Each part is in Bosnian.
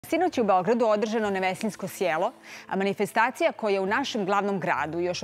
Sinoć je u Beogradu održano Nevesinjsko sjelo, a manifestacija koja u našem glavnom gradu još od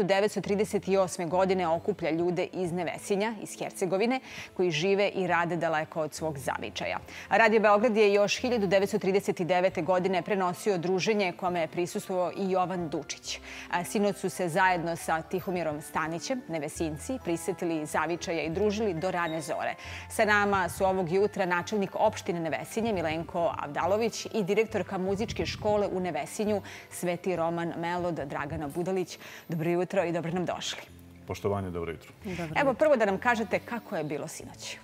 1938. godine okuplja ljude iz Nevesinja, iz Hercegovine, koji žive i rade daleko od svog zavičaja. Radio Beograd je još 1939. godine prenosio druženje kome je prisustvovao i Jovan Dučić. Sinoć su se zajedno sa Tihomirom Stanićem, Nevesinjci, prisetili zavičaja i družili do rane zore. Sa nama su ovog jutra načelnik opštine Nevesinje Milenko Avdalović i direktorka muzičke škole u Nevesinju Sveti Roman Melod Dragana Budalić. Dobro jutro i dobro nam došli. Poštovanje, dobro jutro. Evo prvo da nam kažete kako je bilo sinoć.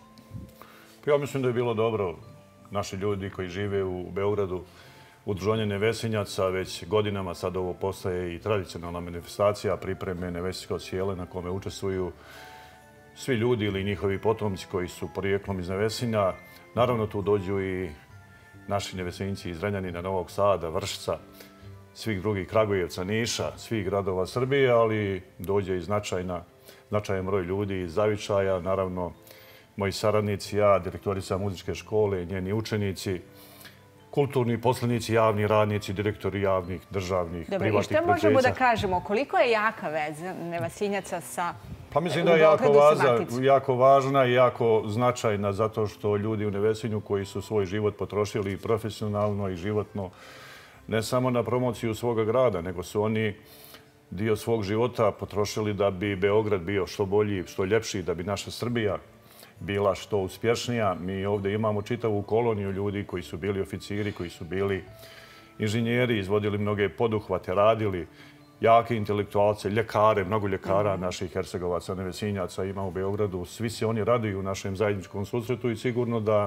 Ja mislim da je bilo dobro. Naši ljudi koji žive u Beogradu, Udruženje Nevesinjaca, već godinama sad ovo postaje i tradicionalna manifestacija pripreme Nevesinjskog sjela na kome učestvuju svi ljudi ili njihovi potomci koji su porijeklom iz Nevesinja. Naravno tu dođu i naši Nevesinjci iz Zrenjanina, Novog Sada, Vršca, svih drugih Kragujevca, Niša, svih gradova Srbije, ali dođe i značajan broj ljudi iz zavičaja, naravno moji saradnici, ja, direktorica muzičke škole, njeni učenici, kulturni poslanici, javni radnici, direktori javnih, državnih, privatnih preduzeća. I što možemo da kažemo? Koliko je jaka veza Nevesinjaca sa Pa mislim da je jako važna i jako značajna zato što ljudi u Nevesinju koji su svoj život potrošili profesionalno i životno ne samo na promociju svoga grada, nego su oni dio svog života potrošili da bi Beograd bio što bolji, što ljepši, da bi naša Srbija bila što uspješnija. Mi ovdje imamo čitavu koloniju ljudi koji su bili oficiri, koji su bili inženjeri, izvodili mnoge poduhvate, radili, jake intelektualce, ljekare, mnogo ljekara naših Hercegovaca, Nevesinjaca ima u Beogradu. Svi se oni raduju u našem zajedničkom susretu i sigurno da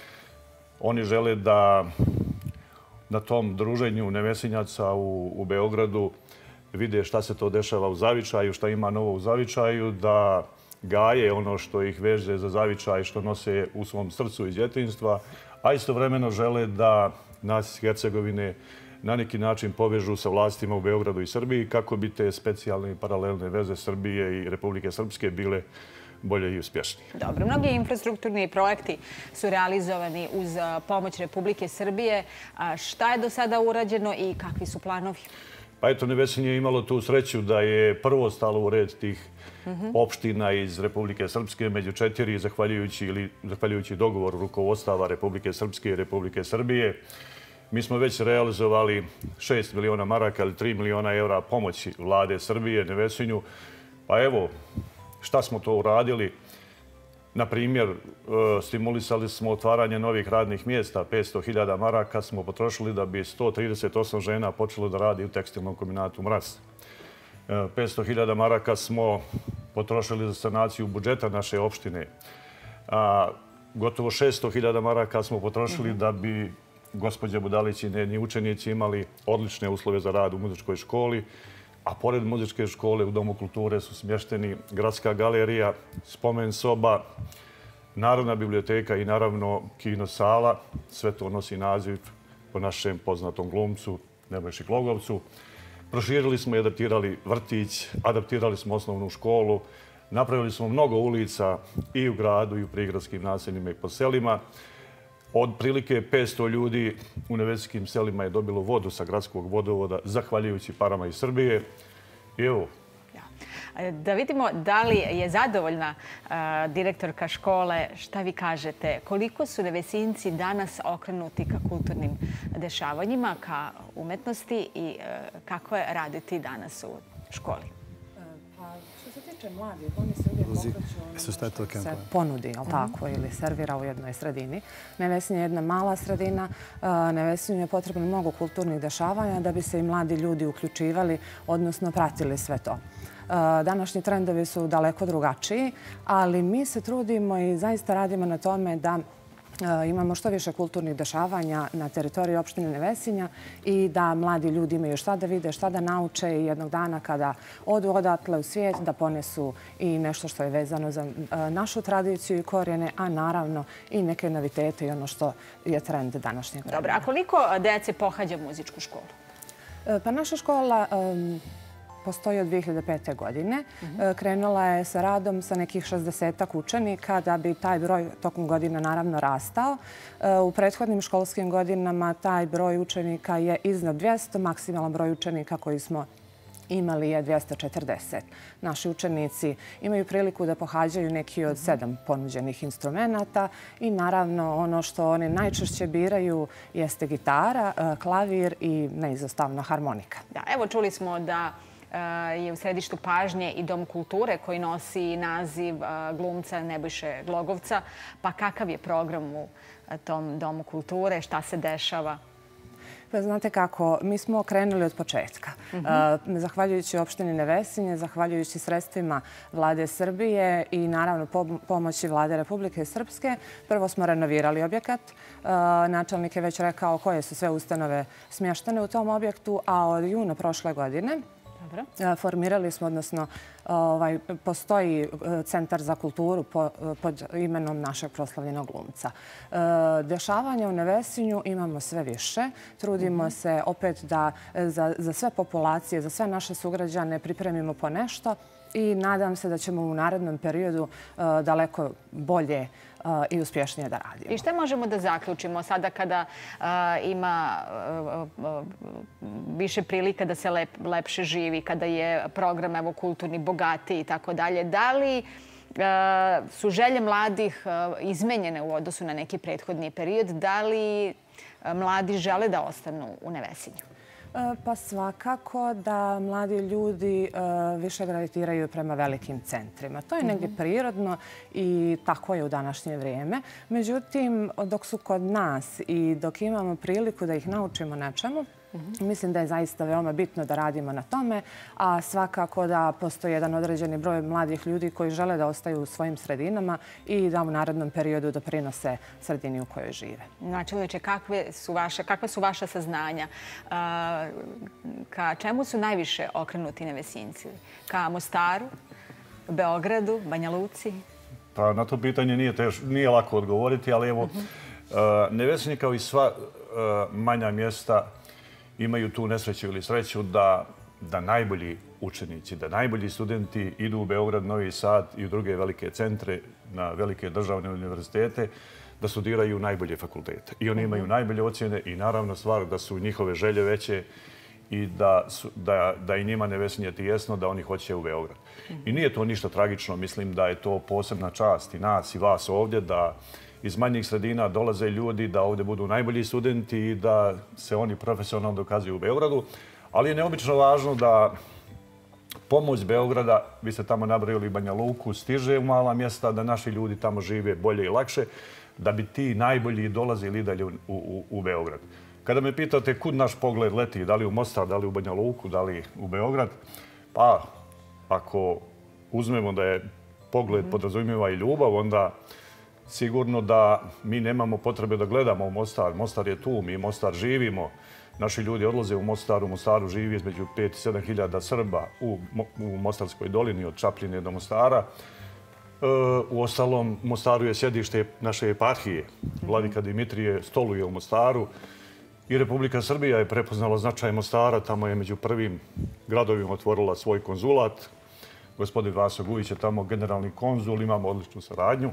oni žele da na tom druženju Nevesinjaca u Beogradu vide šta se to dešava u zavičaju, šta ima novo u zavičaju, da gaje ono što ih veže za zavičaj, što nose u svom srcu iz djetinjstva, a istovremeno žele da nas iz Hercegovine na neki način povežu sa vlastima u Beogradu i Srbiji kako bi te specijalne i paralelne veze Srbije i Republike Srpske bile bolje i uspješnije. Dobro, mnogi infrastrukturni projekti su realizovani uz pomoć Republike Srbije. Šta je do sada urađeno i kakvi su planovi? Pa eto, Nevesinje je imalo tu sreću da je prvo stalo u red tih opština iz Republike Srpske među 4, zahvaljujući dogovoru rukovodstava Republike Srpske i Republike Srbije. Mi smo već realizovali 6 miliona maraka ili 3 miliona evra pomoći vlade Srbije, Nevesinju. Pa evo, šta smo to uradili? Na primjer, stimulisali smo otvaranje novih radnih mjesta. 500.000 maraka smo potrošili da bi 138 žena počelo da radi u tekstilnom kombinatu Mraz. 500.000 maraka smo potrošili za sanaciju budžeta naše opštine. Gotovo 600.000 maraka smo potrošili da bi gospođa Budalić i njeni učenici imali odlične uslove za rad u muzičkoj školi, a pored muzičke škole u Domu kulture su smješteni Gradska galerija, spomen soba, Narodna biblioteka i naravno kino sala. Sve to nosi naziv po našem poznatom glumcu Nebojši Glogovcu. Proširili smo i adaptirali vrtić, adaptirali smo osnovnu školu, napravili smo mnogo ulica i u gradu i u prigradskim naseljima i po selima. Od prilike 500 ljudi u nevesinjskim selima je dobilo vodu sa gradskog vodovoda, zahvaljujući parama iz Srbije. I evo. Da vidimo da li je zadovoljna direktorka škole. Šta vi kažete? Koliko su Nevesinjci danas okrenuti ka kulturnim dešavanjima, ka umetnosti i kako je raditi danas u školi? Što se tiče mladih, oni se uvijek okreću se ponudi, ili servira u jednoj sredini. Nevesinje je jedna mala sredina. Nevesinju je potrebno mnogo kulturnih dešavanja da bi se i mladi ljudi uključivali, odnosno pratili sve to. Današnji trendovi su daleko drugačiji, ali mi se trudimo i zaista radimo na tome da imamo što više kulturnih dešavanja na teritoriji opštine Nevesinja i da mladi ljudi imaju šta da vide, šta da nauče i jednog dana kada odu odatle u svijet da ponesu i nešto što je vezano za našu tradiciju i korijene, a naravno i neke novitete i ono što je trend današnjeg vremena. Dobro, a koliko dece pohađa muzičku školu? Pa naša škola postoji od 2005. godine. Krenula je sa radom sa nekih 60-ak učenika da bi taj broj tokom godina naravno rastao. U prethodnim školskim godinama taj broj učenika je iznad 200, maksimalan broj učenika koji smo imali je 240. Naši učenici imaju priliku da pohađaju neki od 7 ponuđenih instrumenta i naravno ono što oni najčešće biraju jeste gitara, klavir i neizostavna harmonika. Da, evo čuli smo da je u središtu pažnje i Dom kulture koji nosi naziv glumca Nebojše Glogovca. Pa kakav je program u tom Domu kulture? Šta se dešava? Pa znate kako, mi smo krenuli od početka. Zahvaljujući opštini Nevesinje, zahvaljujući sredstvima Vlade Srbije i naravno pomoći Vlade Republike Srpske, prvo smo renovirali objekat. Načelnik je već rekao koje su sve ustanove smještene u tom objektu, a od juna prošle godine formirali smo, odnosno postoji Centar za kulturu pod imenom našeg proslavljenog glumca. Dešavanja u Nevesinju imamo sve više. Trudimo se opet da za sve populacije, za sve naše sugrađane pripremimo po nešto i nadam se da ćemo u narednom periodu daleko bolje i uspješnije da radimo. I što možemo da zaključimo sada kada ima više prilika da se lepše živi, kada je program kulturni bogatiji i tako dalje? Da li su želje mladih izmenjene u odnosu na neki prethodni period? Da li mladi žele da ostanu u Nevesinju? Pa svakako da mladi ljudi više gravitiraju prema velikim centrima. To je negdje prirodno i tako je u današnje vrijeme. Međutim, dok su kod nas i dok imamo priliku da ih naučimo nečemu, mislim da je zaista veoma bitno da radimo na tome, a svakako da postoji jedan određeni broj mladih ljudi koji žele da ostaju u svojim sredinama i da u narednom periodu doprinose sredini u kojoj žive. Načelniče, kakva su vaša saznanja? Ka čemu su najviše okrenuti Nevesinjci? Ka Mostaru, Beogradu, Banja Luci? Pa na to pitanje nije lako odgovoriti, ali evo, Nevesinje kao i sva manja mjesta imaju tu nesreću ili sreću da najbolji učenici, da najbolji studenti idu u Beograd, Novi Sad i u druge velike centre, na velike državne univerzitete, da studiraju najbolje fakultete. I oni imaju najbolje ocjene i naravno stvar da su njihove želje veće i da i njima Nevesinje tijesno da oni hoće u Beograd. I nije to ništa tragično. Mislim da je to posebna čast i nas i vas ovdje da iz manjih sredina dolaze ljudi da ovdje budu najbolji studenti i da se oni profesionalno dokazuju u Beogradu. Ali je neobično važno da pomoć Beograda, vi ste tamo nabrojili Banja Luku, stiže u mala mjesta, da naši ljudi tamo žive bolje i lakše, da bi ti najbolji dolazili dalje u Beograd. Kada me pitate kud naš pogled leti, da li u Mostar, da li u Banja Luku, da li u Beograd, pa ako uzmemo da je pogled podrazumijeva i ljubav, onda sigurno da mi nemamo potrebe da gledamo u Mostar. Mostar je tu, mi Mostar živimo. Naši ljudi odlaze u Mostar. U Mostaru živi između 5 i 7 hiljada Srba u Mostarskoj dolini od Čapljine do Mostara. U ostalom, u Mostaru je sjedište naše eparhije. Vladika Dimitrije stoluje u Mostaru. I Republika Srbija je prepoznala značaj Mostara. Tamo je među prvim gradovima otvorila svoj konzulat. Gospodin Vaso Gujić je tamo generalni konzul. Imamo odličnu saradnju.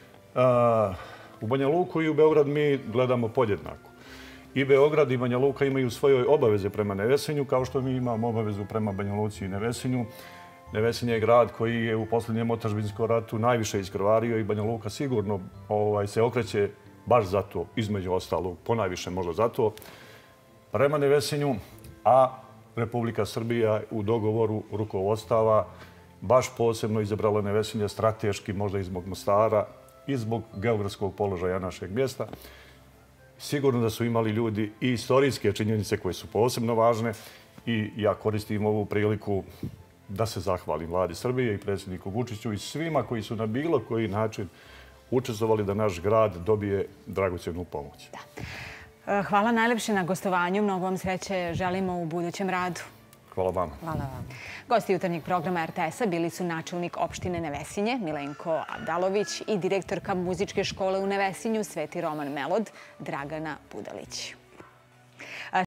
U Banja Luku i u Beograd mi gledamo podjednako. I Beograd i Banja Luka imaju svoje obaveze prema Nevesinju, kao što mi imamo obavezu prema Banja Luci i Nevesinju. Nevesinje je grad koji je u posljednjem otadžbinskom ratu najviše iskrvario i Banja Luka sigurno se okreće baš zato, između ostalog, ponajviše možda zato, prema Nevesinju, a Republika Srbija u dogovoru rukovodstava baš posebno izabrala Nevesinje strateški, možda i zbog Mostara, i zbog geografskog položaja našeg mjesta. Sigurno da su imali ljudi i istorijske činjenice koje su posebno važne i ja koristim ovu priliku da se zahvalim Vladi Srbije i predsjedniku Vučiću i svima koji su na bilo koji način učestvovali da naš grad dobije dragocjenu pomoć. Hvala najlepše na gostovanju. Mnogo vam sreće želimo u budućem radu. Hvala vam. Hvala vam. Gosti jutarnjeg programa RTS-a bili su načelnik opštine Nevesinje, Milenko Abdalović, i direktorka muzičke škole u Nevesinju, Sveti Roman Melod, Dragana Budalić.